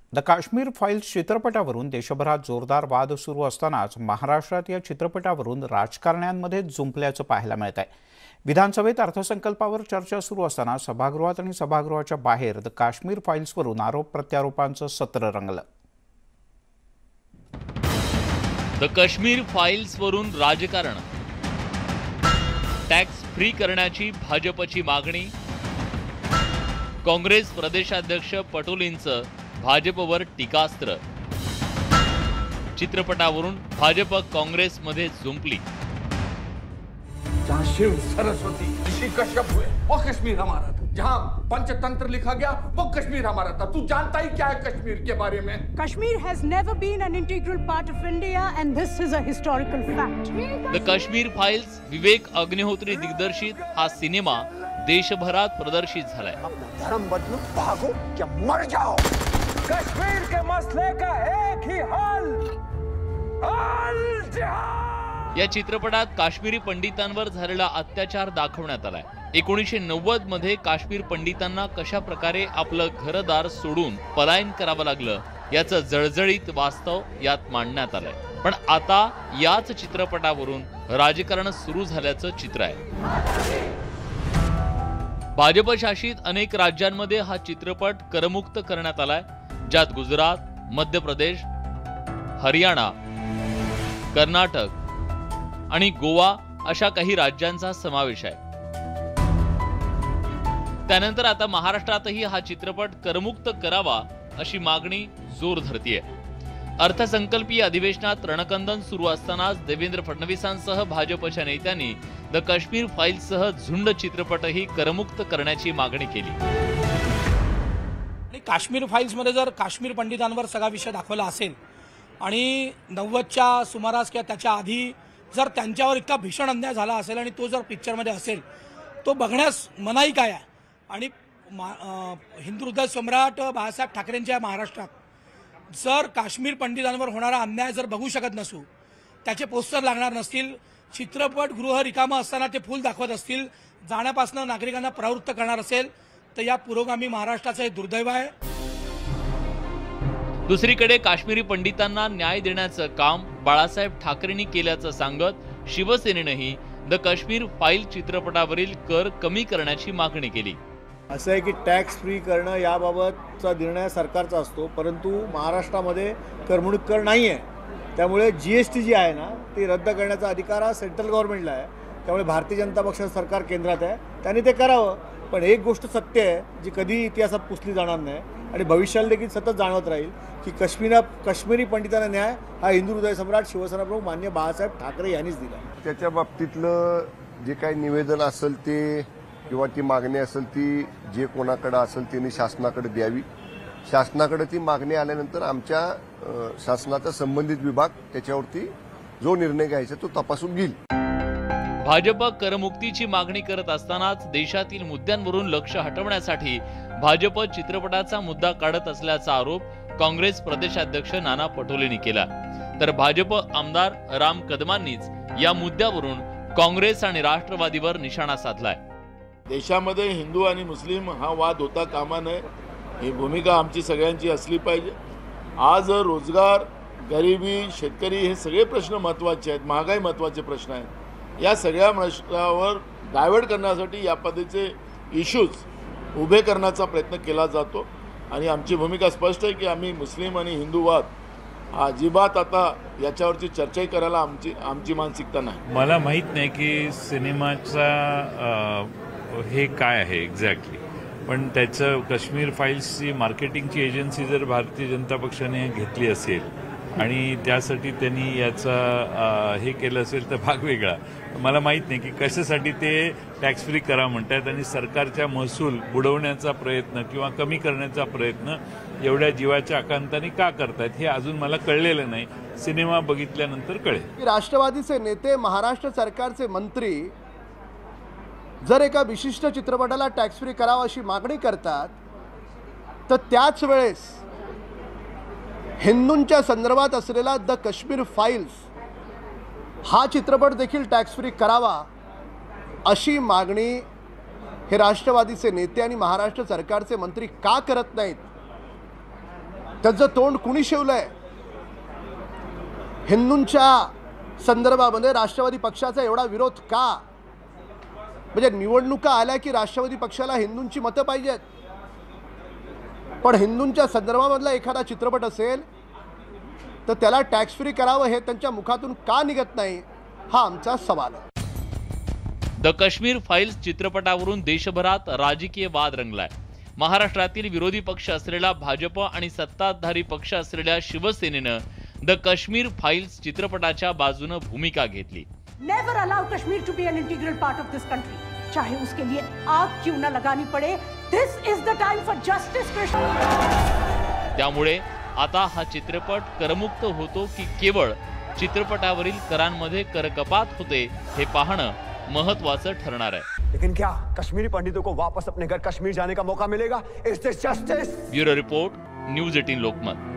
The Kashmir files चित्रपटावरून देशभरात जोरदार वाद सुरू असतानाच महाराष्ट्रात या चित्रपटावरून राजकारण्यांमध्ये जुंपल्याचं पाहायला मिळत आहे। विधानसभेत अर्थसंकल्पावर चर्चा सुरू असताना सभागृहात आणि सभागृहाच्या बाहेर द काश्मीर फाईल्सवरून आरोप प्रत्यारोपांचं सत्र रंगलं। द काश्मीर फाईल्सवरून राजकारण, टॅक्स फ्री करण्याची भाजपची मागणी, काँग्रेस प्रदेशाध्यक्ष पटोलेंचं भाजपवर टीकास्त्र, चित्रपटावरून भाजप काँग्रेसमध्ये जुंपली। जहाँ शिव सरस्वती ऋषि कश्यप हुए वो कश्मीर हमारा था, जहाँ पंचतंत्र लिखा गया वो कश्मीर हमारा था। तू जानता ही क्या है कश्मीर के बारे में? Kashmir has never been an integral part of India and this is a historical fact. The Kashmir files Vivek Agnihotri दिग्दर्शित हा सिनेमा देशभरात प्रदर्शित झालाय। धर्म बदलो, भागो क्या मर जाओ। कश्मीर के मसले का एक ही हल, अल जिहाद। या चित्रपटात काश्मीरी पंडितांवर झालेला अत्याचार दाखवण्यात आलाय। 1990 मध्ये काश्मीर पंडितांना कशा प्रकारे आपलं घरदार सोडून पलायन करावं लागलं याचं जळजळीत वास्तव यात मांडण्यात आलंय। पण आता याच चित्रपटावरून राजकारण सुरू झाल्याचं चित्र आहे। भाजप शासित अनेक राज्यांमध्ये हा चित्रपट करमुक्त करण्यात आलाय, ज्यात गुजरात, मध्य प्रदेश, हरियाणा, कर्नाटक आणि गोवा अशा काही राज्यांचा समावेश आहे। त्यानंतर आता महाराष्ट्रातही हा चित्रपट करमुक्त करावा अशी मागणी जोर धरतीये। अर्थसंकल्पीय अधिवेशनात रणकंदन सुरू असतानाच देवेंद्र फडणवीसांसह भाजपच्या नेत्यांनी द काश्मीर फाईल्ससह झुंड चित्रपटही करमुक्त करण्याची मागणी केली। आणि काश्मीर फाईल्समध्ये जर काश्मीर पंडितांवर सगळा विषय दाखवला असेल आणि 90च्या सुमारास किंवा त्याच्या आधी जर त्यांच्यावर इतका भीषण अन्याय झाला असेल आणि तो जर पिक्चरमध्ये असेल तो बघण्यास मनाई काय आहे। आणि हिंदू हृदय सम्राट बाळासाहेब ठाकरेंच्या महाराष्ट्रात जर काश्मीर पंडितांवर होणारा अन्याय जर बघू शकत नसू, त्याचे पोस्टर लागणार नसतील, चित्रपटगृह रिकामं असताना ते फुल दाखवत असतील, जाण्यापासून नागरिकांना प्रवृत्त करणार असेल तर या पुरोगामी महाराष्ट्राचं हे दुर्दैव आहे। दुसरीकडे काश्मीरी पंडितांना न्याय देण्याचं काम बाळासाहेब ठाकरेंनी केल्याचं सांगत शिवसेनेनंही द काश्मीर फाईल चित्रपटावरील कर कमी करण्याची मागणी केली। असं आहे की टॅक्स फ्री करणं याबाबतचा निर्णय सरकारचा असतो, परंतु महाराष्ट्रामध्ये करमणूक कर नाही आहे। त्यामुळे GST जी आहे ना ती रद्द करण्याचा अधिकार हा सेंट्रल गव्हर्नमेंटला आहे। त्यामुळे भारतीय जनता पक्षाचं सरकार केंद्रात आहे, त्यांनी ते करावं। पण एक गोष्ट सत्य आहे जी कधी इतिहासात पुसली जाणार नाही आणि भविष्याला देखील सतत जाणवत राहील की काश्मीरी पंडितांना न्याय हा हिंदू हृदय सम्राट शिवसेना प्रमुख माननीय बाळासाहेब ठाकरे यांनीच दिला। त्याच्या बाबतीतलं जे काही निवेदन असेल ते किंवा ती मागणी असेल ती जे कोणाकडे असेल त्यांनी शासनाकडे द्यावी। शासनाकडे ती मागणी आल्यानंतर आमच्या शासनाचा संबंधित विभाग त्याच्यावरती जो निर्णय घ्यायचा तो तपासून घेईल। भाजप करमुक्तीची मागणी करत असतानाच देशातील मुद्द्यांवरून लक्ष हटवण्यासाठी भाजप चित्रपटाचा मुद्दा काढत असल्याचा आरोप काँग्रेस प्रदेशाध्यक्ष नाना पटोलेंनी केला। तर भाजप आमदार राम कदमांनीच या मुद्द्यावरून काँग्रेस आणि राष्ट्रवादीवर निशाणा साधलाय। देशामध्ये हिंदू आणि मुस्लिम हा वाद होता कामा नये, ही भूमिका आमची सगळ्यांची असली पाहिजे। आज रोजगार, गरिबी, शेतकरी हे सगळे प्रश्न महत्त्वाचे आहेत, महागाई महत्त्वाचे प्रश्न आहेत। या सगळ्या प्रश्नावर डायव्हर्ट करण्यासाठी या पद्धतीचे इश्यूज उभे करण्याचा प्रयत्न केला जातो आणि आमची भूमिका स्पष्ट आहे की आम्ही मुस्लिम आणि हिंदू वाद अजिबात आता याच्यावरची चर्चाही करायला आमची मानसिकता नाही। मला माहीत नाही की सिनेमाचा हे काय आहे एक्झॅक्टली, पण त्याचं काश्मीर फाईल्सची मार्केटिंगची एजन्सी जर भारतीय जनता पक्षाने घेतली असेल आणि त्यासाठी त्यांनी याचा हे केलं असेल तर भाग वेगळा। मला माहीत नाही की कशासाठी ते टॅक्स फ्री करा म्हणतात आणि सरकारच्या महसूल बुडवण्याचा प्रयत्न किंवा कमी करण्याचा प्रयत्न एवढ्या जीवाच्या आकांताने का करतात हे अजून मला कळलेलं नाही। सिनेमा बघितल्यानंतर कळेल। राष्ट्रवादीचे नेते, महाराष्ट्र सरकारचे मंत्री जर एका विशिष्ट चित्रपटाला टॅक्स फ्री करावा अशी मागणी करतात तर त्याच वेळेस हिंदूंच्या संदर्भात असलेला द काश्मीर फाईल्स हा चित्रपट देखील टॅक्स फ्री करावा अशी मागणी हे राष्ट्रवादीचे नेते आणि महाराष्ट्र सरकारचे मंत्री का करत नाहीत त्याचं तोंड कुणी शिवलंय? हिंदूंच्या संदर्भामध्ये राष्ट्रवादी पक्षाचा एवढा विरोध का? म्हणजे निवडणुका आल्या की राष्ट्रवादी पक्षाला हिंदूंची मतं पाहिजेत, पण हिंदूंच्या संदर्भामधला एखादा चित्रपट असेल तर त्याला टॅक्स फ्री करावं हे त्यांच्या मुखातून का निघत नाही, हा आमचा सवाल आहे. द काश्मीर फाईल्स चित्रपटावरून देशभरात राजकीय वाद रंगलाय. महाराष्ट्रातील विरोधी पक्ष असलेला भाजप आणि सत्ताधारी पक्ष असलेल्या शिवसेनेनं द काश्मीर फाईल्स चित्रपटाच्या बाजूने भूमिका घेतली. Never allow Kashmir to be an integral part of this country. चाहे उसके लिए आग क्यों न लगानी पड़े. This is the time for justice, Krishna. त्यामुळे आता हा चित्रपट करमुक्त होतो की केवळ चित्रपटावरील करांमध्ये करकपात होते हे पाहणं महत्त्वाचं ठरणार आहे. लेकिन क्या कश्मीरी पंडितों को वापस अपने घर कश्मीर जाने का मौका मिलेगा? Is this justice? Bureau report, news 18 Lokmat.